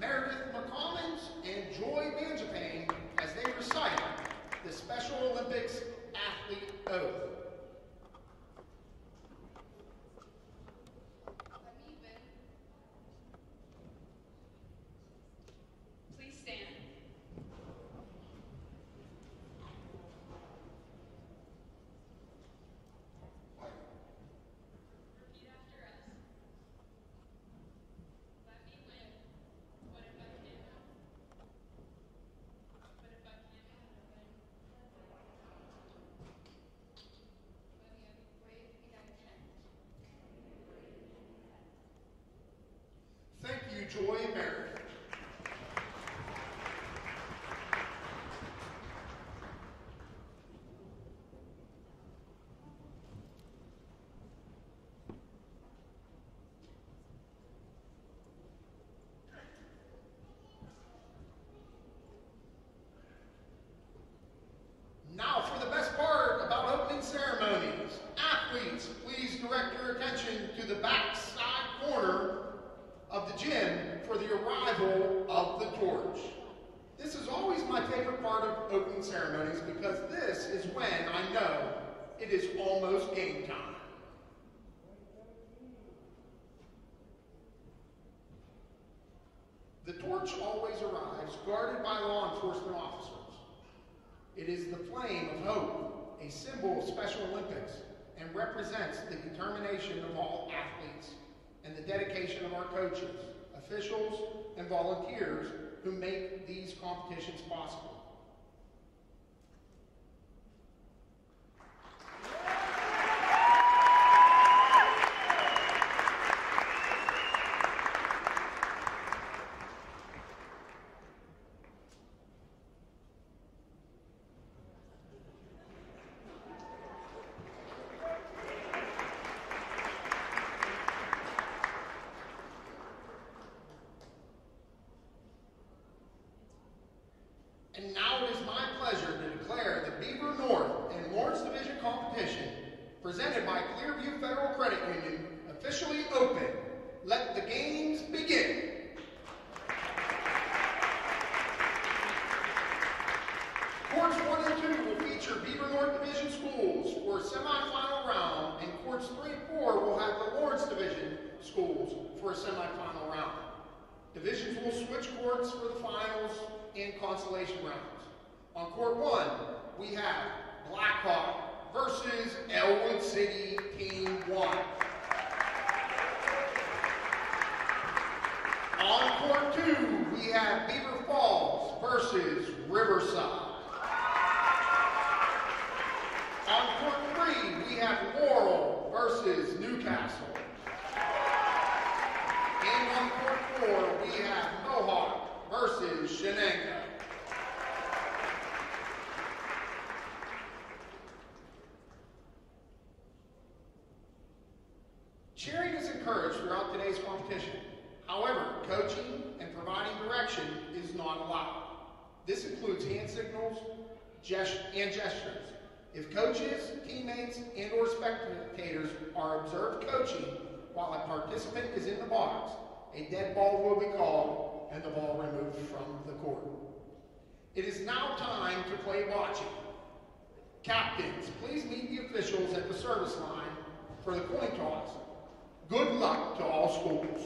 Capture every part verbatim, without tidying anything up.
Meredith McCommons and Joy Banjapane as they recite the Special Olympics Athlete Oath. Please stand. Repeat after us. Let me win. What if I can't have it? What if I can't have it? Let me have it. Wait, we got a ten. Thank you, Joy and Meredith. Now for the best part about opening ceremonies. Athletes, please direct your attention to the back side corner of the gym for the arrival of the torch. This is always my favorite part of opening ceremonies because this is when I know it is almost game time. The torch always arrives guarded by law enforcement officers. It is the flame of hope, a symbol of Special Olympics, and represents the determination of all athletes and the dedication of our coaches, officials, and volunteers who make these competitions possible. And now it is my pleasure to declare the Beaver North and Lawrence Division competition presented by Clearview Federal Credit Union officially open. Let the games begin. Courts one and two will feature Beaver North Division schools for a semifinal round, and courts three and four will have the Lawrence Division schools for a semifinal round. Divisions will switch courts for the finals and consolation rounds. On court one, we have Blackhawk versus Elwood City Team one. On court two, we have Beaver Falls versus Riverside. On court three, we have Laurel versus Newcastle. And on court four, we have Mohawk versus Shenango. Cheering is encouraged throughout today's competition. However, coaching and providing direction is not allowed. This includes hand signals gest and gestures. If coaches, teammates, and or spectators are observed coaching while a participant is in the box, a dead ball will be called and the ball removed from the court. It is now time to play bocce. Captains, please meet the officials at the service line for the coin toss. Good luck to all schools.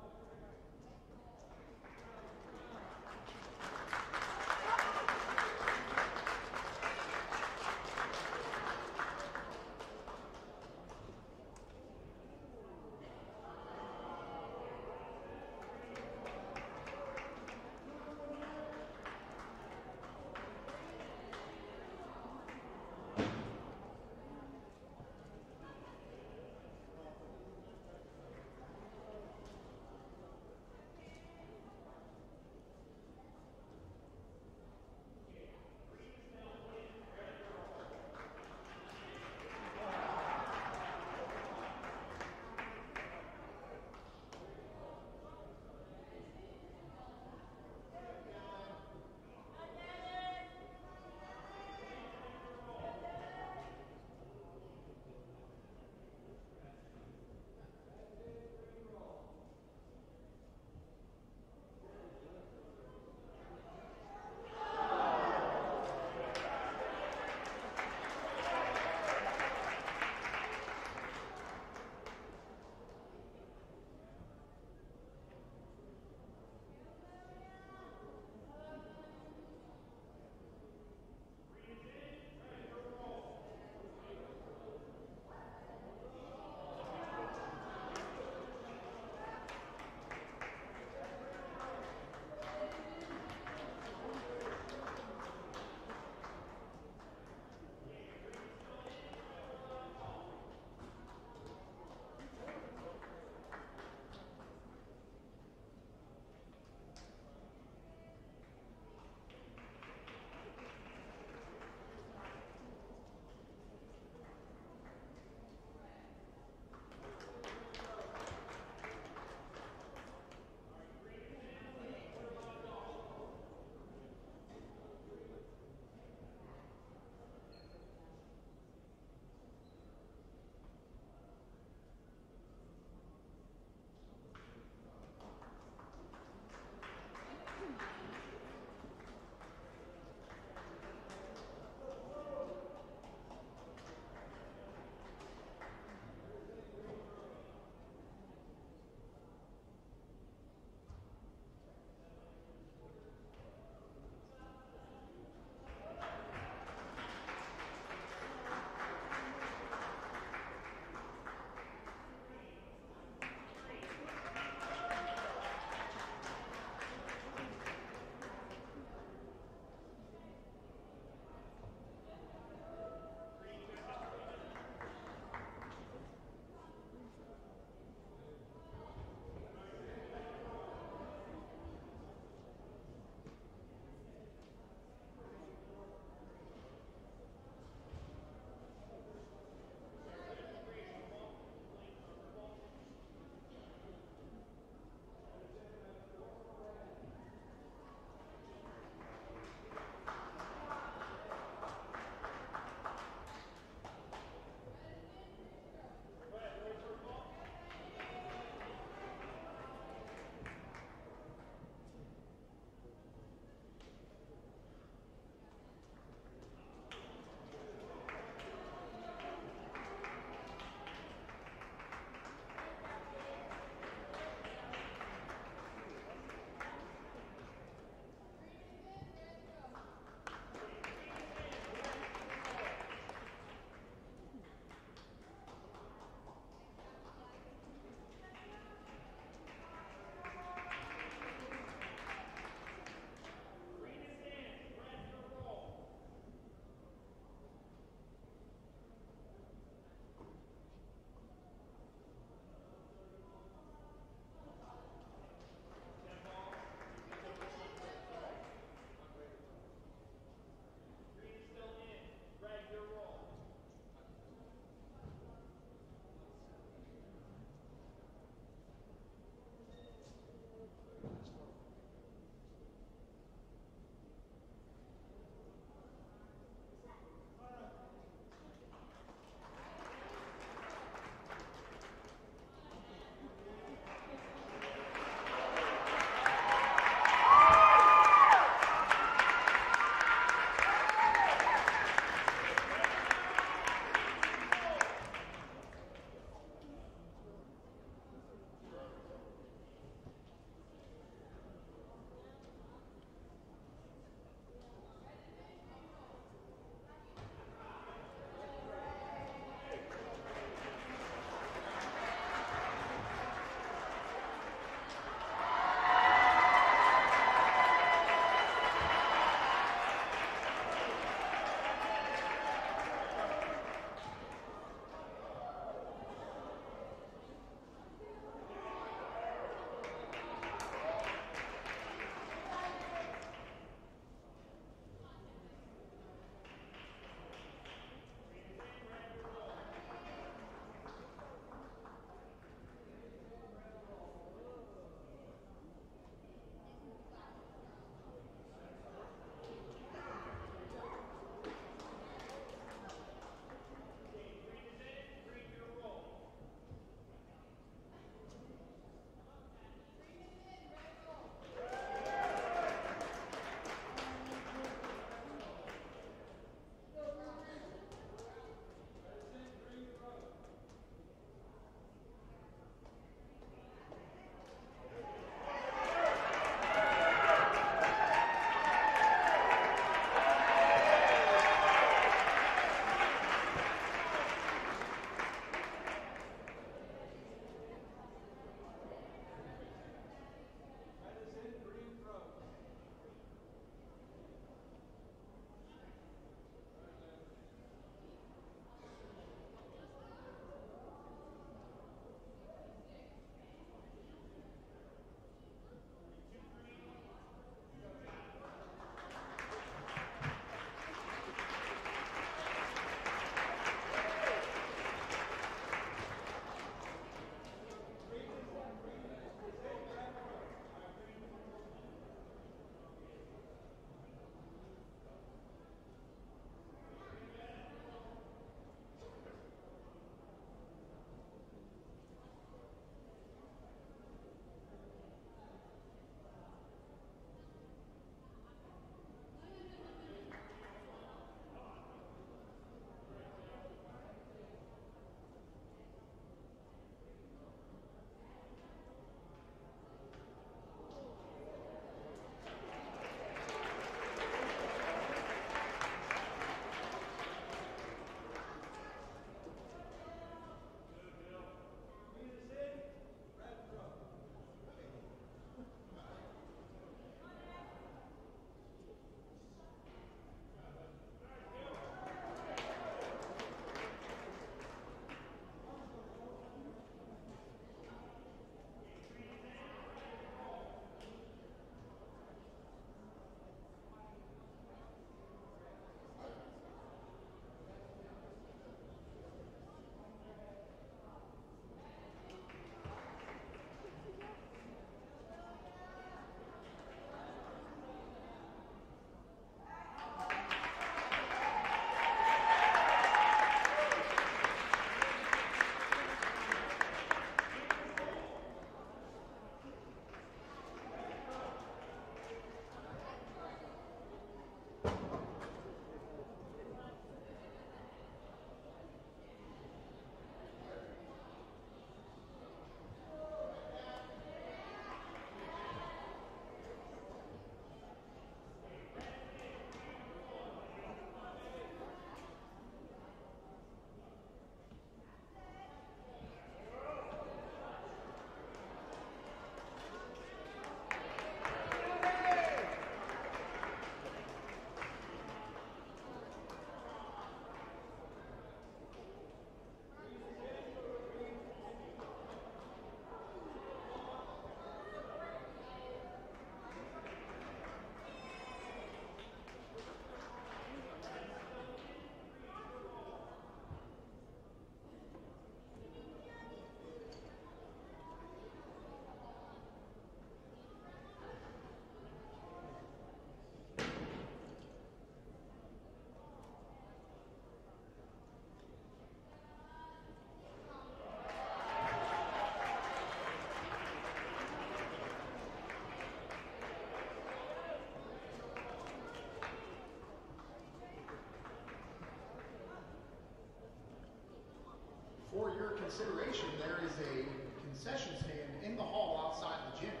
consideration, there is a concession stand in the hall outside the gym.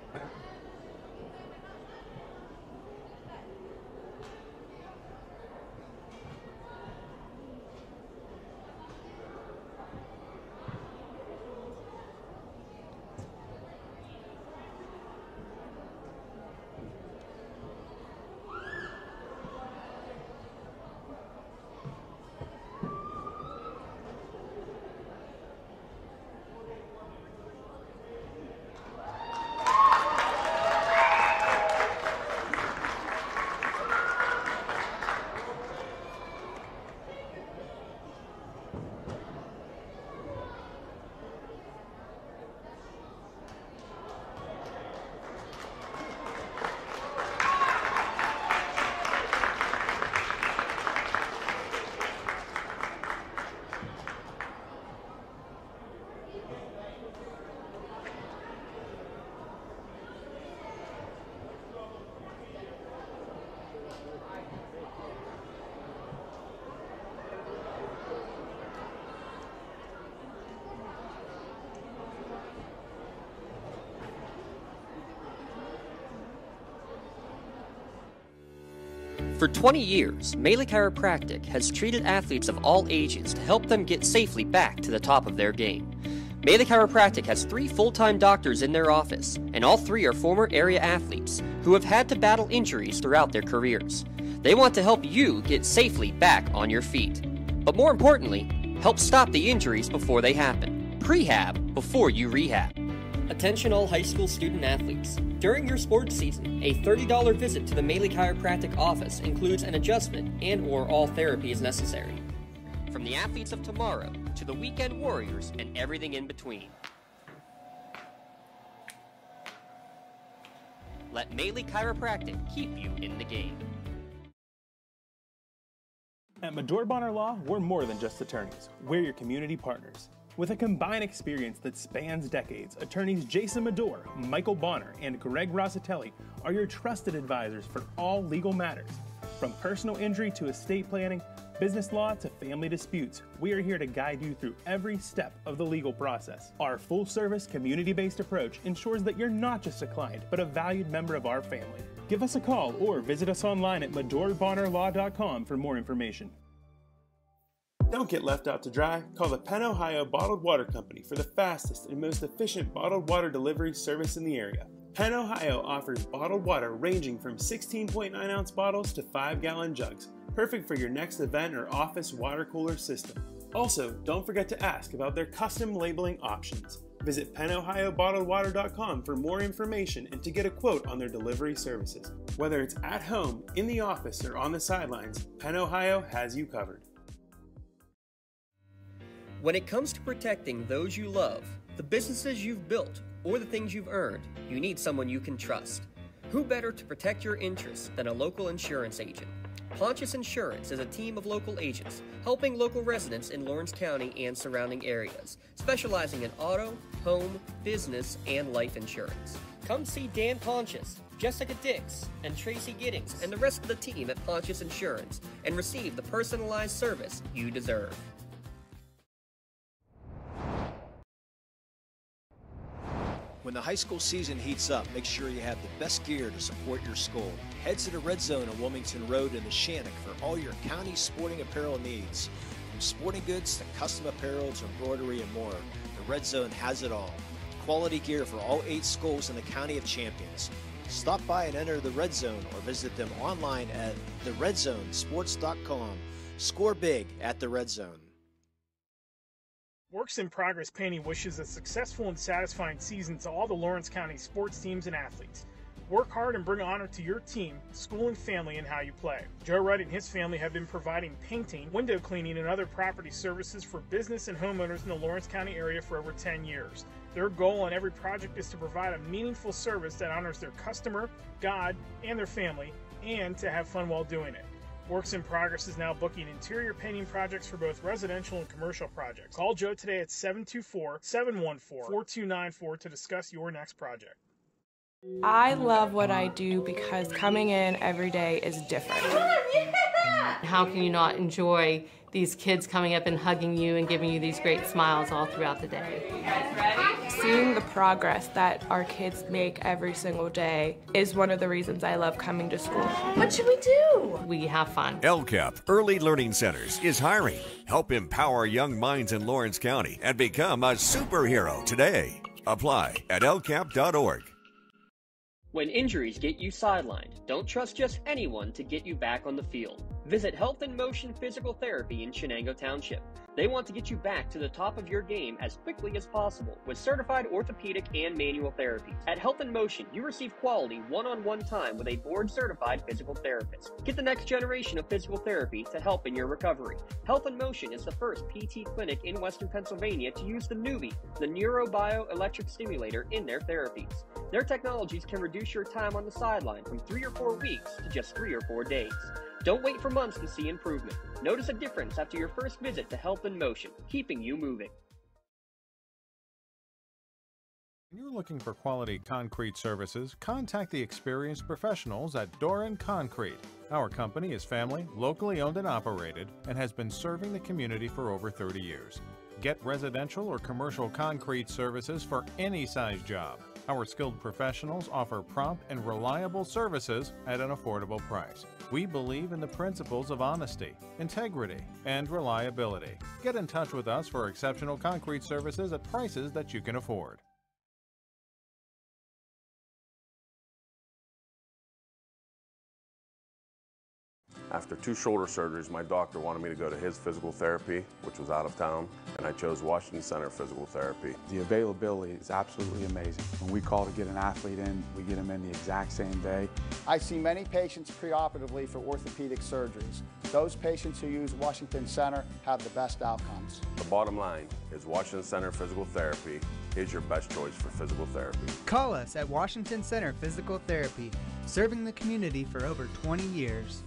For twenty years, Melee Chiropractic has treated athletes of all ages to help them get safely back to the top of their game. Melee Chiropractic has three full-time doctors in their office, and all three are former area athletes who have had to battle injuries throughout their careers. They want to help you get safely back on your feet. But more importantly, help stop the injuries before they happen. Prehab before you rehab. Attention all high school student athletes. During your sports season, a thirty dollar visit to the Melee Chiropractic office includes an adjustment and or all therapy is necessary. From the athletes of tomorrow to the weekend warriors and everything in between. Let Melee Chiropractic keep you in the game. At Medore Bonner Law, we're more than just attorneys. We're your community partners. With a combined experience that spans decades, attorneys Jason Medore, Michael Bonner, and Greg Rossitelli are your trusted advisors for all legal matters. From personal injury to estate planning, business law to family disputes, we are here to guide you through every step of the legal process. Our full-service, community-based approach ensures that you're not just a client, but a valued member of our family. Give us a call or visit us online at medore bonner law dot com for more information. Don't get left out to dry. Call the Penn Ohio Bottled Water Company for the fastest and most efficient bottled water delivery service in the area. Penn Ohio offers bottled water ranging from sixteen point nine ounce bottles to five gallon jugs, perfect for your next event or office water cooler system. Also, don't forget to ask about their custom labeling options. Visit penn ohio bottled water dot com for more information and to get a quote on their delivery services. Whether it's at home, in the office, or on the sidelines, Penn Ohio has you covered. When it comes to protecting those you love, the businesses you've built, or the things you've earned, you need someone you can trust. Who better to protect your interests than a local insurance agent? Pontius Insurance is a team of local agents helping local residents in Lawrence County and surrounding areas, specializing in auto, home, business, and life insurance. Come see Dan Pontius, Jessica Dix, and Tracy Giddings, and the rest of the team at Pontius Insurance, and receive the personalized service you deserve. When the high school season heats up, make sure you have the best gear to support your school. Head to the Red Zone on Wilmington Road in the Shannock for all your county sporting apparel needs. From sporting goods to custom apparel to embroidery and more, the Red Zone has it all. Quality gear for all eight schools in the County of Champions. Stop by and enter the Red Zone or visit them online at the red zone sports dot com. Score big at the Red Zone. Works in Progress Painting wishes a successful and satisfying season to all the Lawrence County sports teams and athletes. Work hard and bring honor to your team, school, and family in how you play. Joe Wright and his family have been providing painting, window cleaning, and other property services for business and homeowners in the Lawrence County area for over ten years. Their goal on every project is to provide a meaningful service that honors their customer, God, and their family, and to have fun while doing it. Works in Progress is now booking interior painting projects for both residential and commercial projects. Call Joe today at seven two four, seven one four, four two nine four to discuss your next project. I love what I do because coming in every day is different. How can you not enjoy these kids coming up and hugging you and giving you these great smiles all throughout the day. Seeing the progress that our kids make every single day is one of the reasons I love coming to school. What should we do? We have fun. L C A P Early Learning Centers is hiring. Help empower young minds in Lawrence County and become a superhero today. Apply at L C A P dot org. When injuries get you sidelined, don't trust just anyone to get you back on the field. Visit Health in Motion Physical Therapy in Shenango Township. They want to get you back to the top of your game as quickly as possible with certified orthopedic and manual therapies. At Health in Motion, you receive quality one-on-one time with a board-certified physical therapist. Get the next generation of physical therapy to help in your recovery. Health in Motion is the first P T clinic in Western Pennsylvania to use the Nuvie, the neurobioelectric stimulator, in their therapies. Their technologies can reduce your time on the sideline from three or four weeks to just three or four days. Don't wait for months to see improvement. Notice a difference after your first visit to Health in Motion, keeping you moving. When you're looking for quality concrete services, contact the experienced professionals at Doran Concrete. Our company is family, locally owned and operated, and has been serving the community for over thirty years. Get residential or commercial concrete services for any size job. Our skilled professionals offer prompt and reliable services at an affordable price. We believe in the principles of honesty, integrity, and reliability. Get in touch with us for exceptional concrete services at prices that you can afford. After two shoulder surgeries, my doctor wanted me to go to his physical therapy, which was out of town, and I chose Washington Center Physical Therapy. The availability is absolutely amazing. When we call to get an athlete in, we get them in the exact same day. I see many patients preoperatively for orthopedic surgeries. Those patients who use Washington Center have the best outcomes. The bottom line is Washington Center Physical Therapy is your best choice for physical therapy. Call us at Washington Center Physical Therapy, serving the community for over twenty years.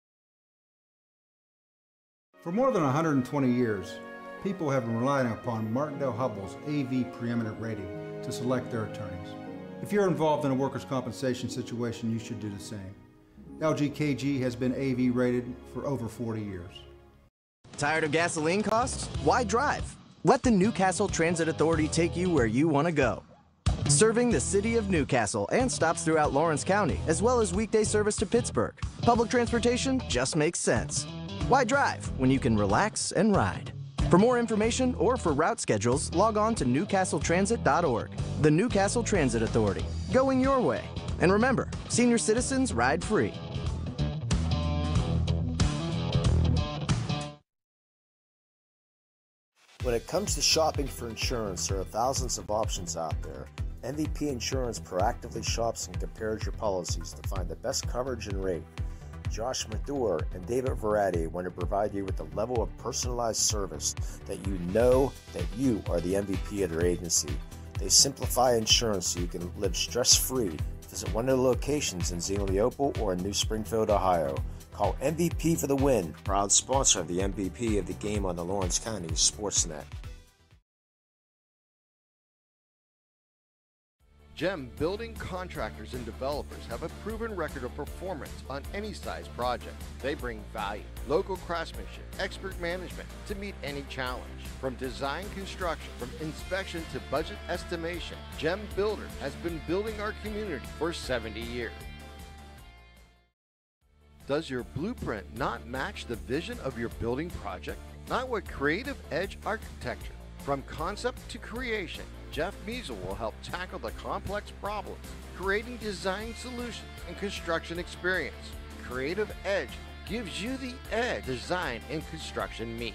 For more than one hundred twenty years, people have been relying upon Martindale Hubbell's A V preeminent rating to select their attorneys. If you're involved in a workers' compensation situation, you should do the same. L G K G has been A V rated for over forty years. Tired of gasoline costs? Why drive? Let the Newcastle Transit Authority take you where you want to go. Serving the city of Newcastle and stops throughout Lawrence County, as well as weekday service to Pittsburgh. Public transportation just makes sense. Why drive when you can relax and ride? For more information or for route schedules, log on to newcastle transit dot org. The Newcastle Transit Authority, going your way. And remember, senior citizens ride free. When it comes to shopping for insurance, there are thousands of options out there. M V P Insurance proactively shops and compares your policies to find the best coverage and rate. Josh Madure and David Verratti want to provide you with the level of personalized service that you know that you are the M V P of their agency. They simplify insurance so you can live stress-free. Visit one of the locations in Xenopal or in New Springfield, Ohio. Call M V P for the win, proud sponsor of the M V P of the game on the Lawrence County SportsNet. GEM building contractors and developers have a proven record of performance on any size project. They bring value, local craftsmanship, expert management to meet any challenge. From design construction, from inspection to budget estimation, GEM Builder has been building our community for seventy years. Does your blueprint not match the vision of your building project? Not with Creative Edge Architecture. From concept to creation, Jeff Measel will help tackle the complex problems, creating design solutions and construction experience. Creative Edge gives you the edge design and construction meet.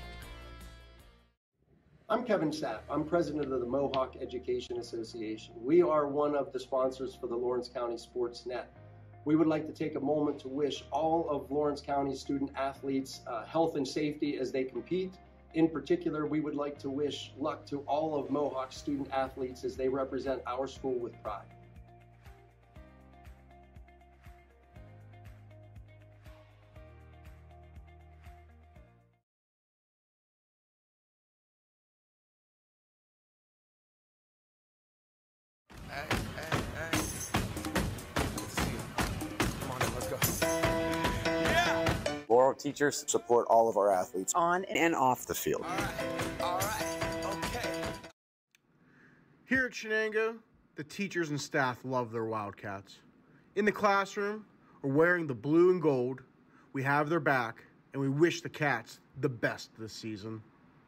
I'm Kevin Sapp. I'm president of the Mohawk Education Association. We are one of the sponsors for the Lawrence County SportsNet. We would like to take a moment to wish all of Lawrence County student athletes uh, health and safety as they compete. In particular, we would like to wish luck to all of Mohawk's student athletes as they represent our school with pride. Hey, hey, hey. Good to see you. Come on in, let's go. Yeah! Laurel teachers support all of our athletes on and off the field. Here at Shenango, the teachers and staff love their Wildcats. In the classroom or wearing the blue and gold, we have their back, and we wish the Cats the best this season.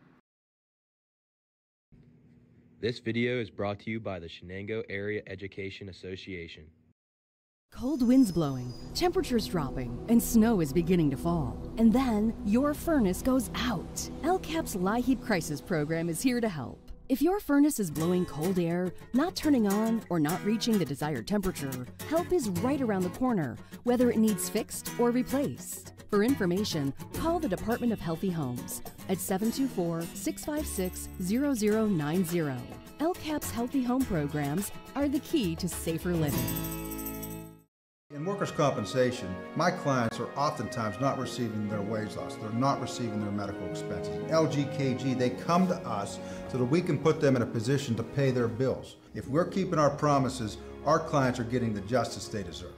This video is brought to you by the Shenango Area Education Association. Cold winds blowing, temperatures dropping, and snow is beginning to fall. And then your furnace goes out. L CAP's LIHEAT Crisis Program is here to help. If your furnace is blowing cold air, not turning on, or not reaching the desired temperature, help is right around the corner, whether it needs fixed or replaced. For information, call the Department of Healthy Homes at seven two four, six five six, zero zero nine zero. L CAP's Healthy Home programs are the key to safer living. In workers' compensation, my clients are oftentimes not receiving their wage loss. They're not receiving their medical expenses. In L G K G, they come to us so that we can put them in a position to pay their bills. If we're keeping our promises, our clients are getting the justice they deserve.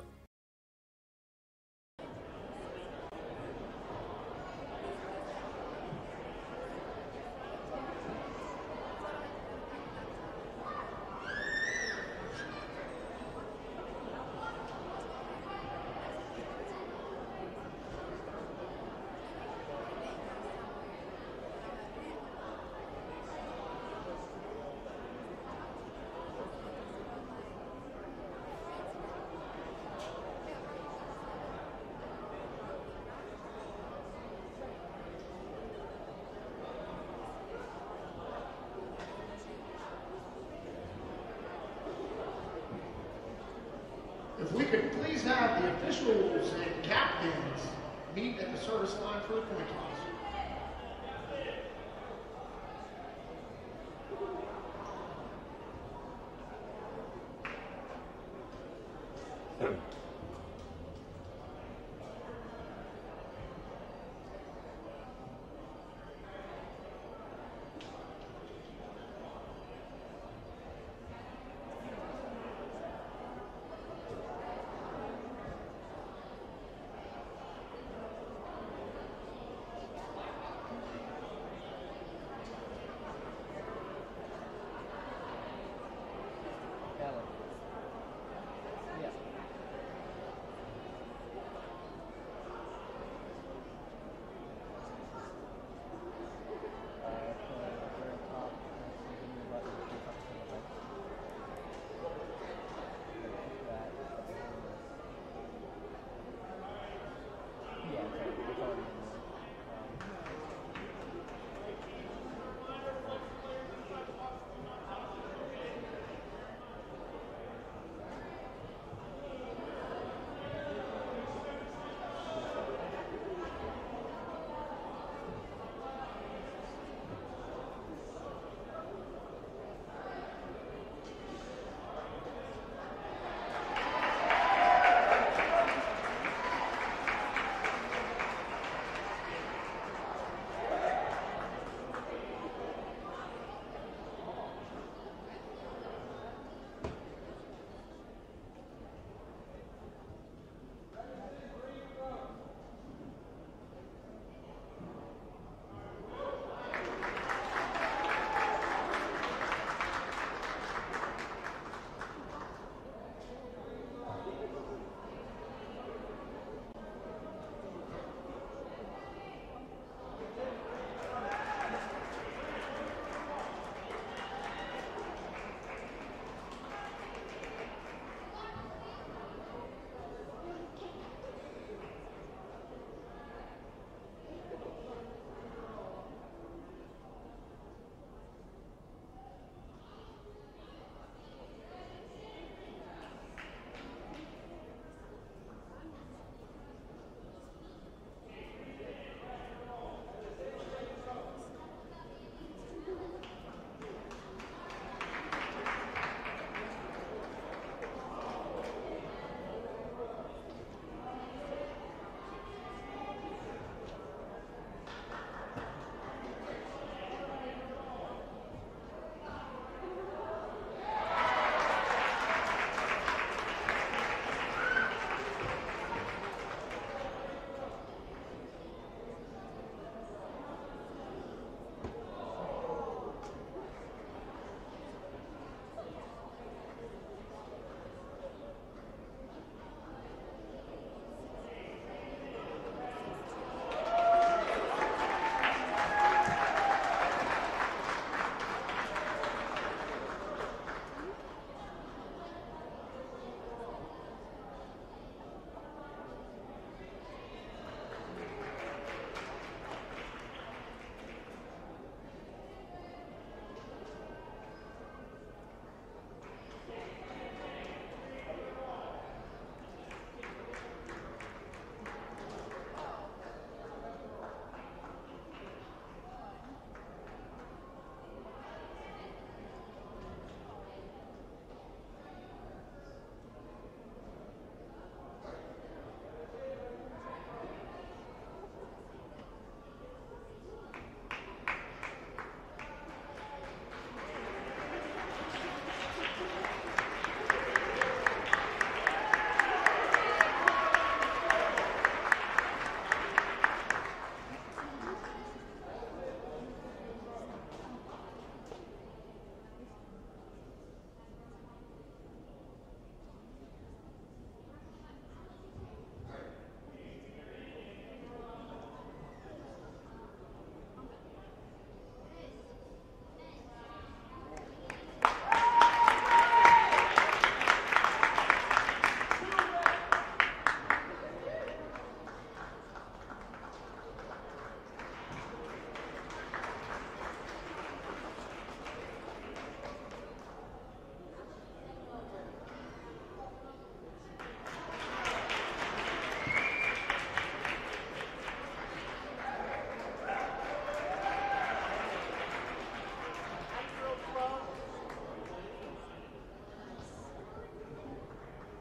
If we could please have the officials and captains meet at the service line for the coin toss.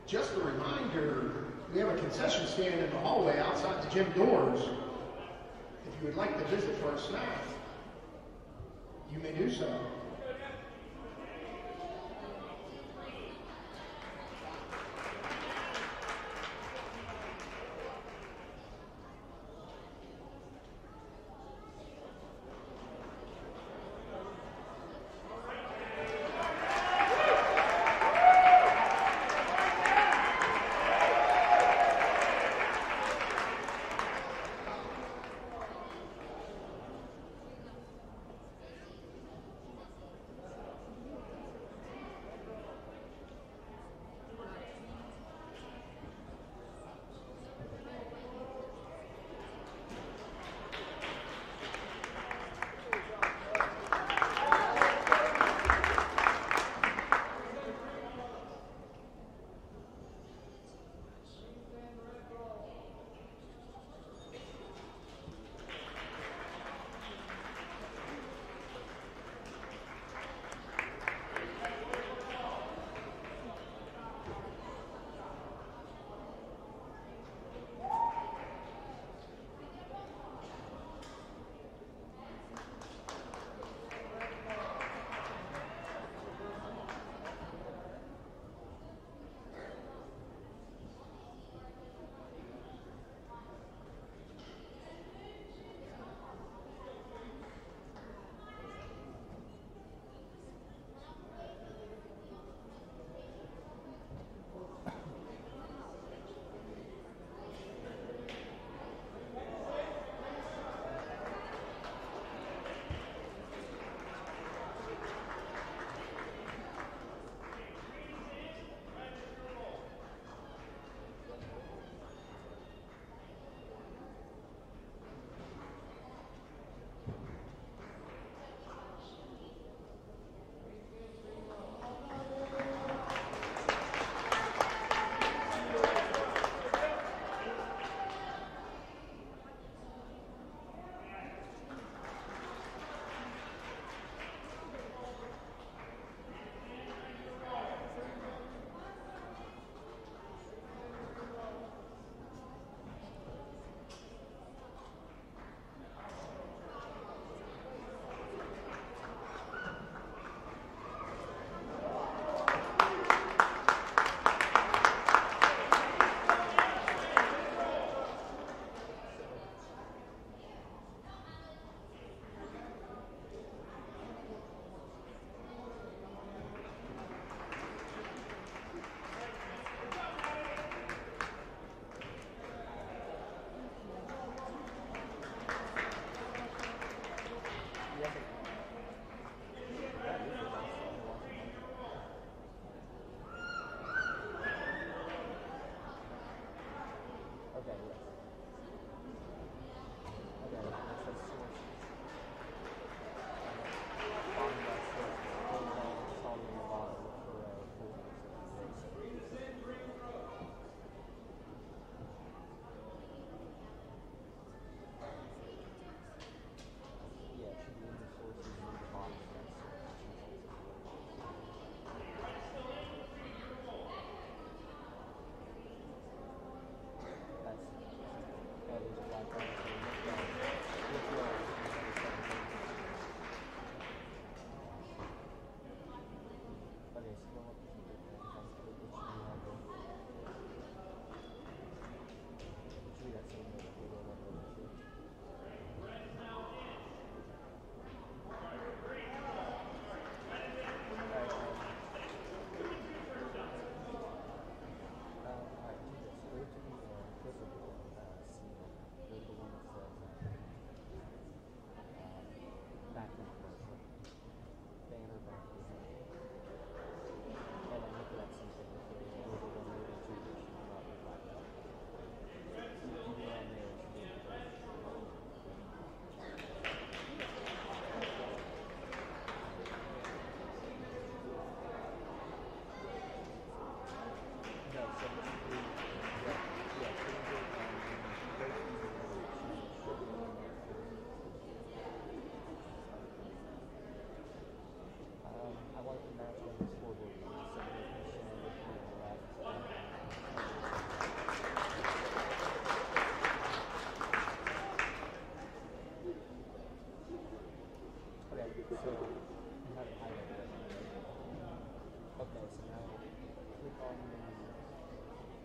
Just a reminder, we have a concession stand in the hallway outside the gym doors. If you would like to visit for a snack, you may do so.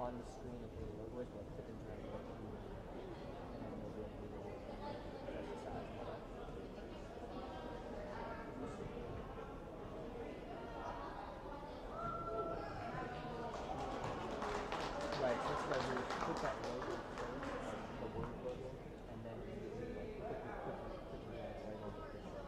on the screen that they work with, like click and drag what you want, and then they'll be able to roll it and adjust the size and stuff. Right, so it's like you put that logo first, like the word logo, and then you like click and click and click and drag right over the website.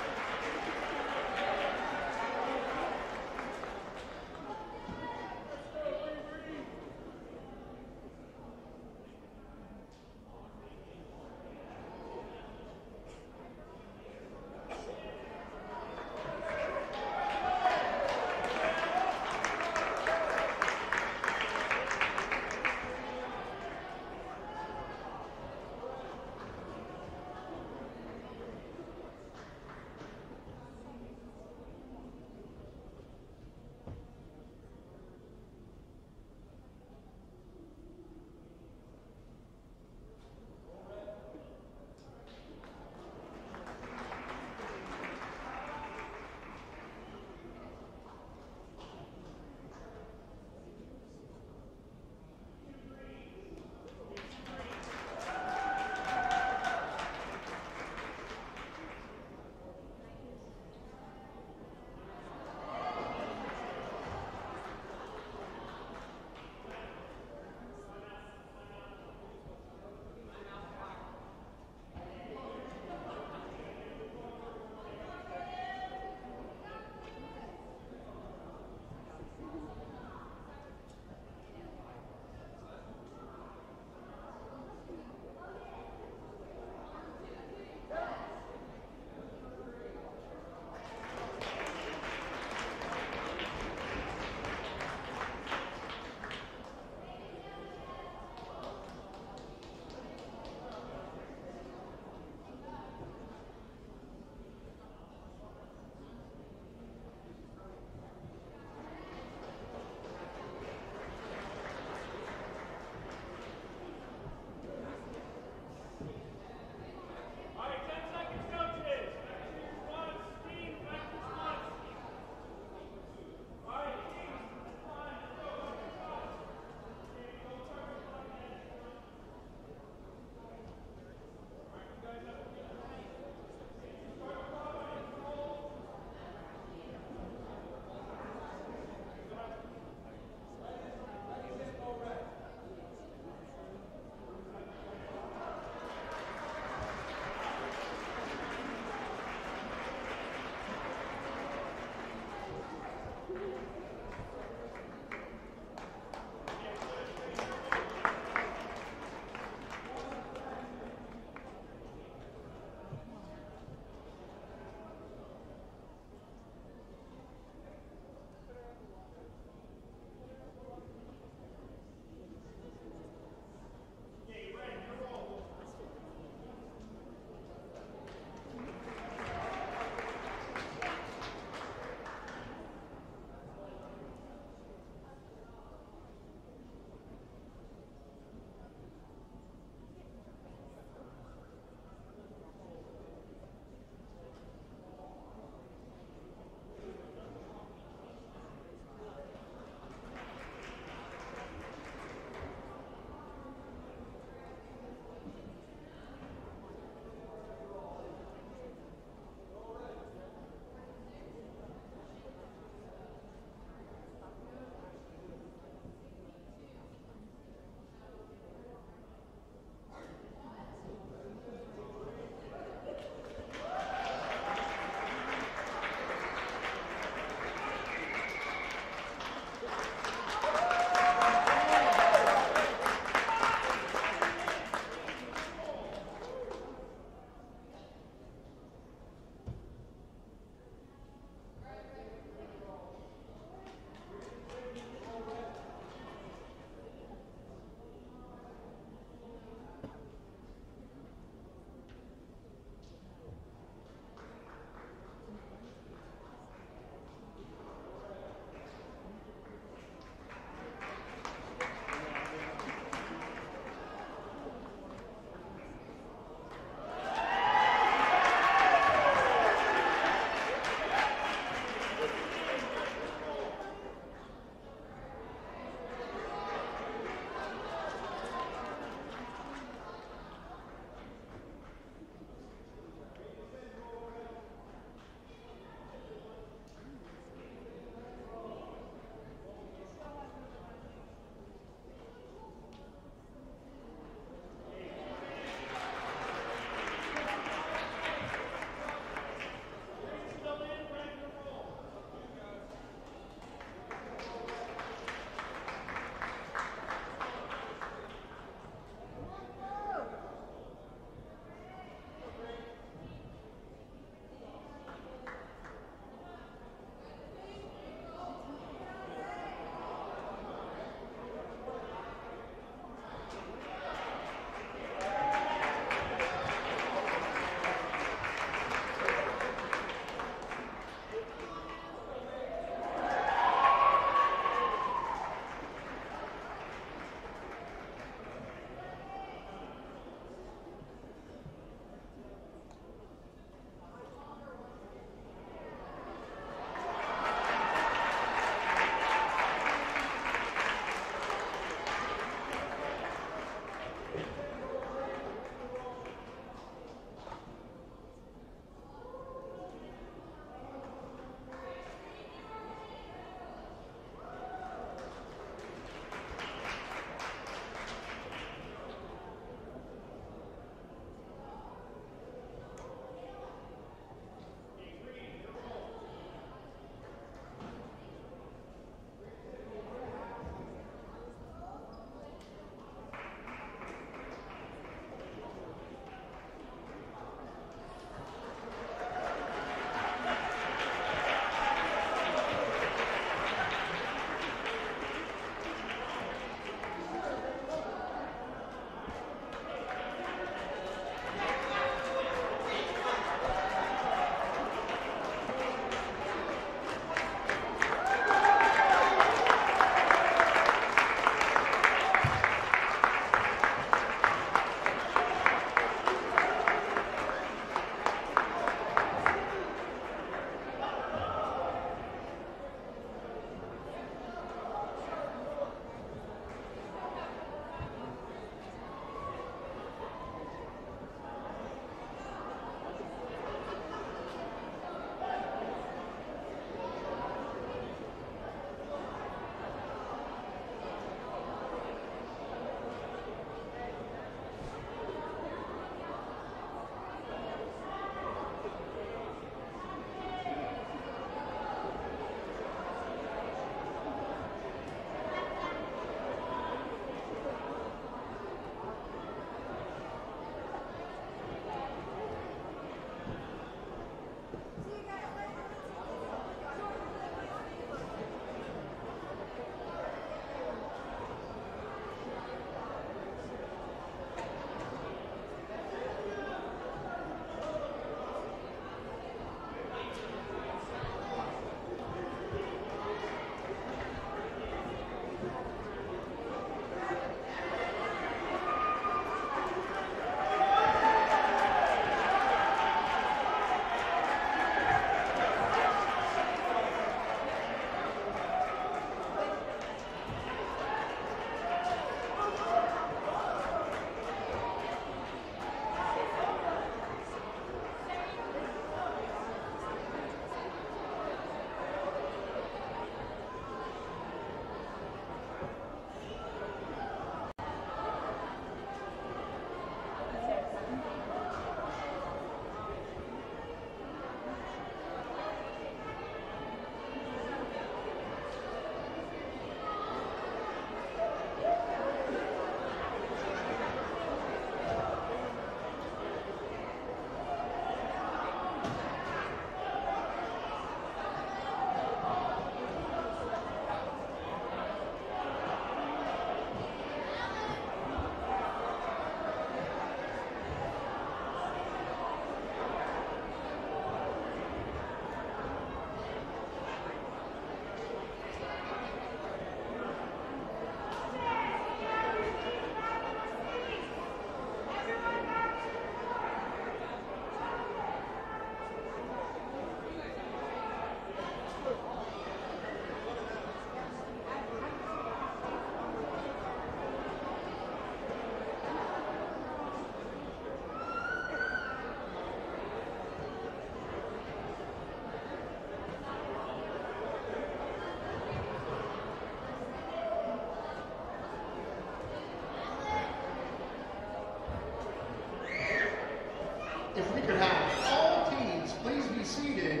If we could have all teams please be seated.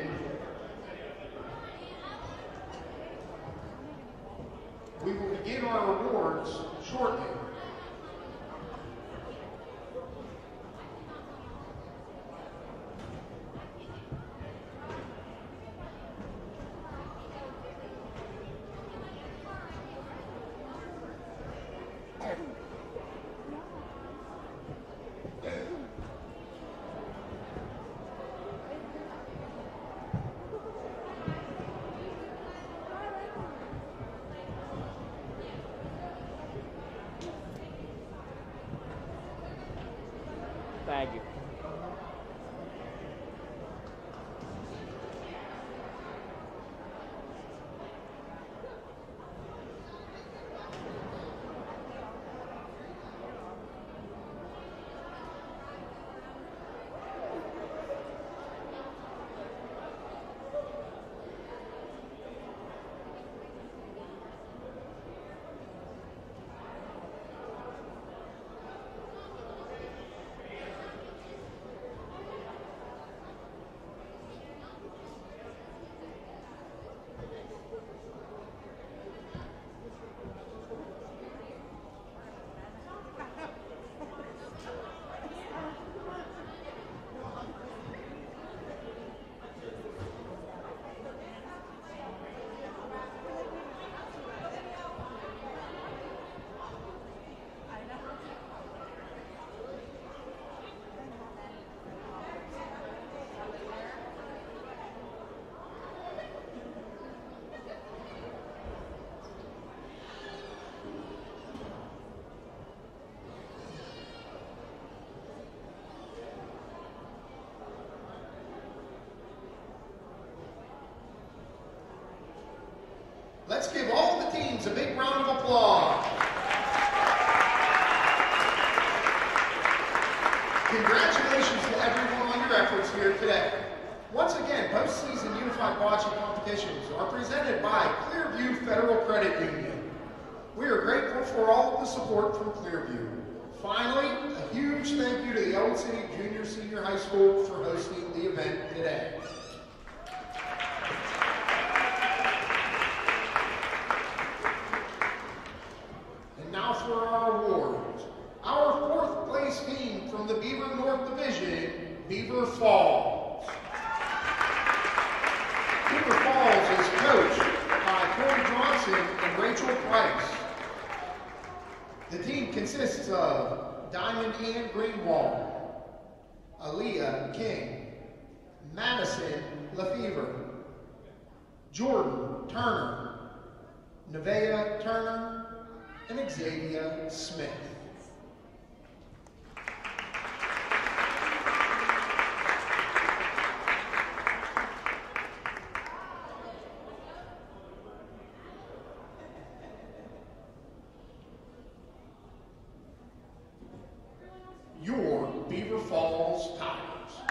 We will begin our awards shortly. Thank you. Let's give all the teams a big round of applause. Congratulations to everyone on your efforts here today. Once again, postseason Unified Bocce competitions are presented by Clearview Federal Credit Union. We are grateful for all of the support from Clearview. Finally, a huge thank you to the Old City Junior Senior High School for hosting the event today. And now for our awards. Our fourth place team from the Beaver North Division, Beaver Falls. Beaver Falls is coached by Corey Johnson and Rachel Price. The team consists of Diamond Ann Greenwald, Aaliyah King, Madison Lefevre, Jordan Turner, Nevaeh Turner, and Xavier Smith. Your Beaver Falls Tigers.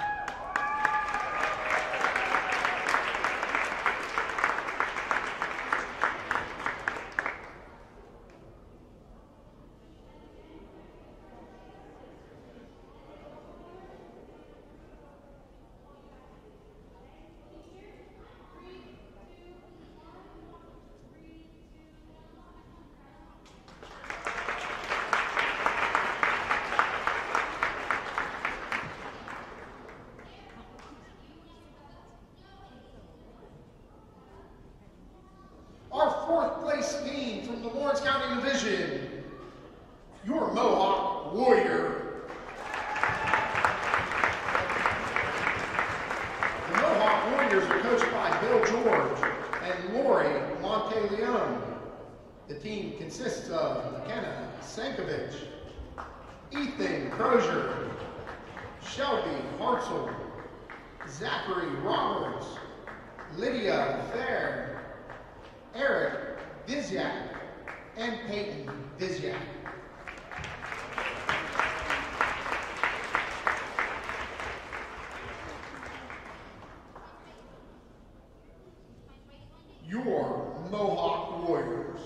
Fourth place team from the Lawrence County Division, your Mohawk Warrior. The Mohawk Warriors are coached by Bill George and Lori Monteleone. The team consists of McKenna Sankovic, Ethan Crozier, Shelby Hartzell, Zachary Roberts, Lydia Fair, Eric Vizyak, and Peyton Vizyak. Your Mohawk Warriors.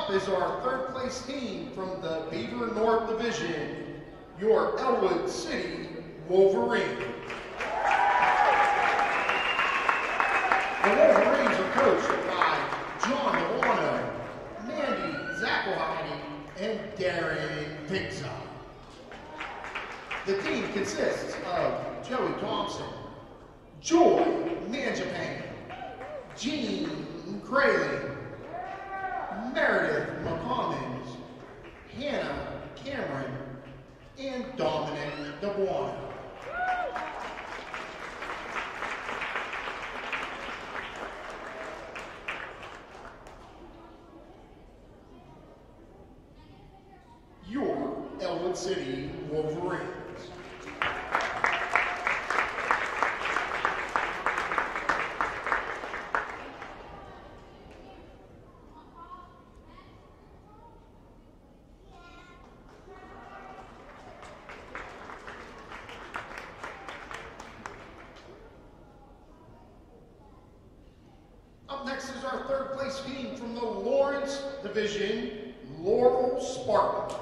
up is our third place team from the Beaver North Division, your Elwood City Wolverines. The Wolverines are coached by John Milano, Mandy Zakohani, and Darren Pigza. The team consists of Joey Thompson, Joy Manjapan, Jean Crayley, Meredith McCommons, Hannah Cameron, and Dominic DeBuono. Your Elwood City Wolverines. Up next is our third place team from the Lawrence Division, Laurel Spartans.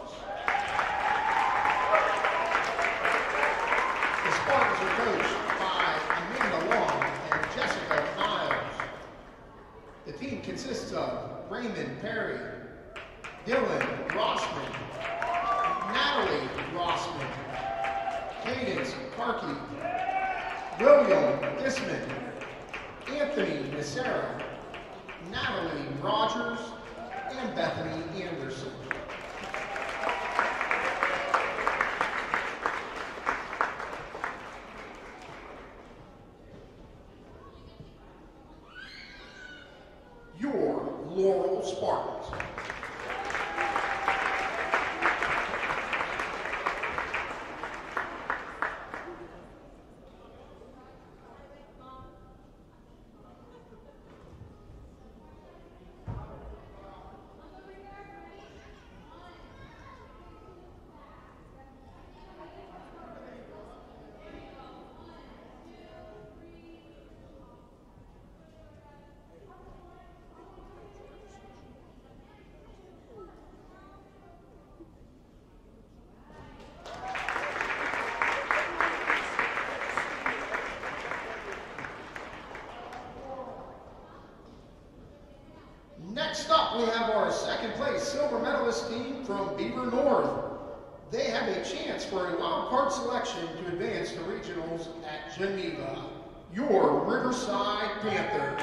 The Spartans are coached by Amanda Long and Jessica Miles. The team consists of Raymond Perry, Dylan Rossman, Natalie Rossman, Cadence Parkey, William Disman, Anthony Nacera, Natalie Rogers, and Bethany Anderson. Your Laurel Spartans. Next up, we have our second place silver medalist team from Beaver North. They have a chance for a wild card selection to advance to regionals at Geneva. Your Riverside Panthers.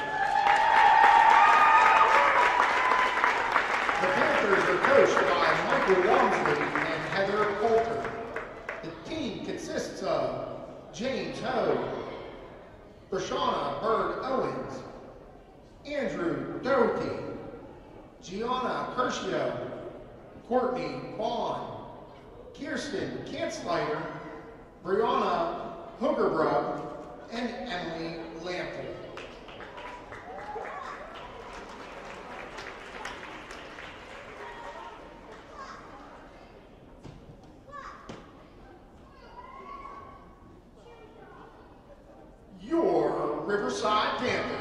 The Panthers are coached by Michael Walmsley and Heather Coulter. The team consists of James Ho, Brashana Bird Owens, Andrew Doherty, Gianna Curcio, Courtney Bond, Kirsten Kanzleiter, Brianna Hoogerbrook, and Emily Lample. Your Riverside Panthers.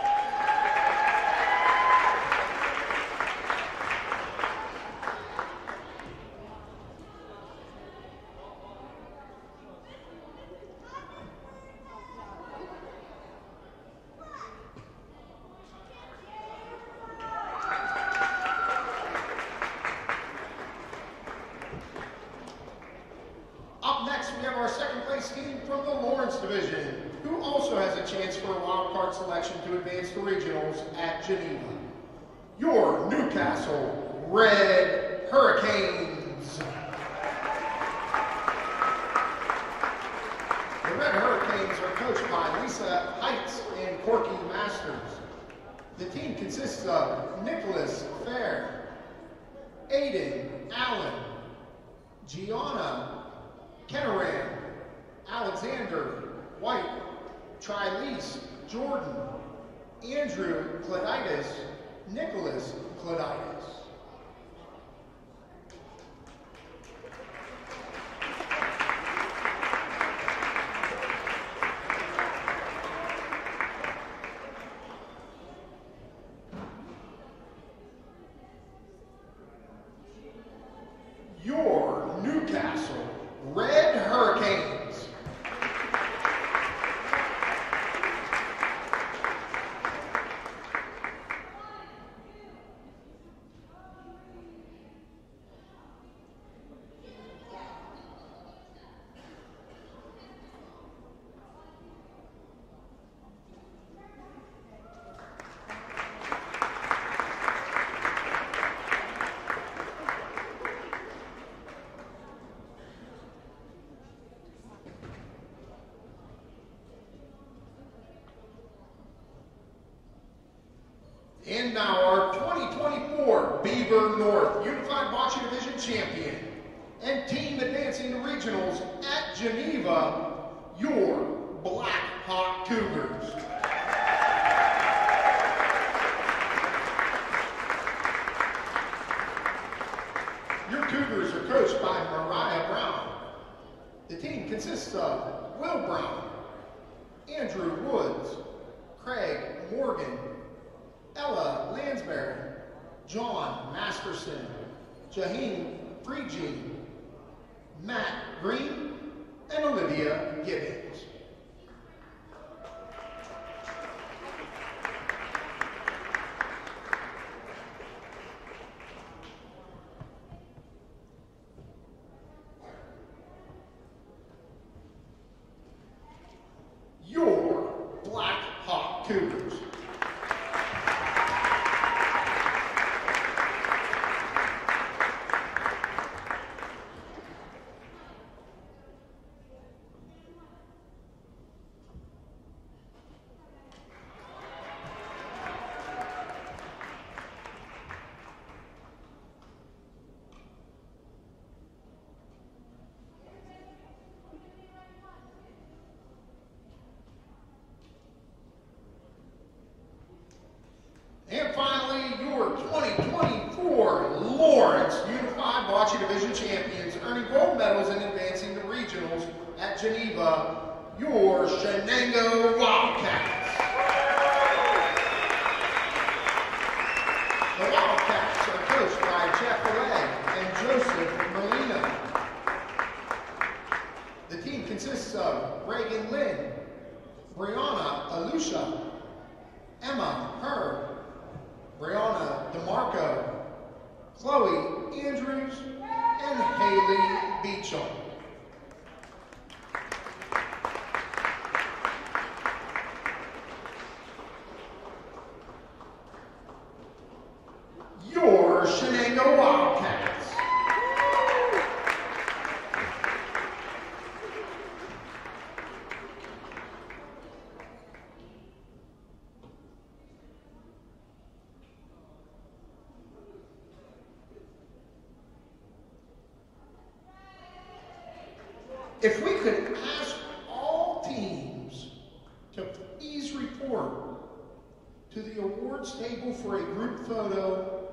Up next, we have our second place team from the Lawrence Division, who also has a chance for a wild card selection to advance to regionals at Geneva. Your Newcastle Red Hurricanes. The Red Hurricanes are coached by Lisa Heights and Corky Masters. The team consists of Nicholas Fair, Aiden Allen, Gianna Kenneran, Alexander White, Trilese Jordan, Andrew Claditis, Nicholas Claditis. Beaver North Unified Bocce Division champion, and team advancing to regionals at Geneva, your Black Hawk Cougars. Your Cougars are coached by Mariah Brown. The team consists of Will Brown, Andrew Woods, Craig Morgan, Ella Lansbury, John Masterson, Jaheen Freegene, Matt Green, and Olivia Gibbons. Your Black Hawk Cougars. And finally, your twenty twenty-four Lawrence Unified Bocce Division champions, earning gold medals and advancing to regionals at Geneva, your Shenango Wildcats. The Wildcats are coached by Jeff Ouellette and Joseph Molina. The team consists of Reagan Lynn, Brianna Alusha, Emma Herb, Brianna DeMarco, Chloe Andrews, and Haley Beecham. Your Shenango Wildcats. If we could ask all teams to please report to the awards table for a group photo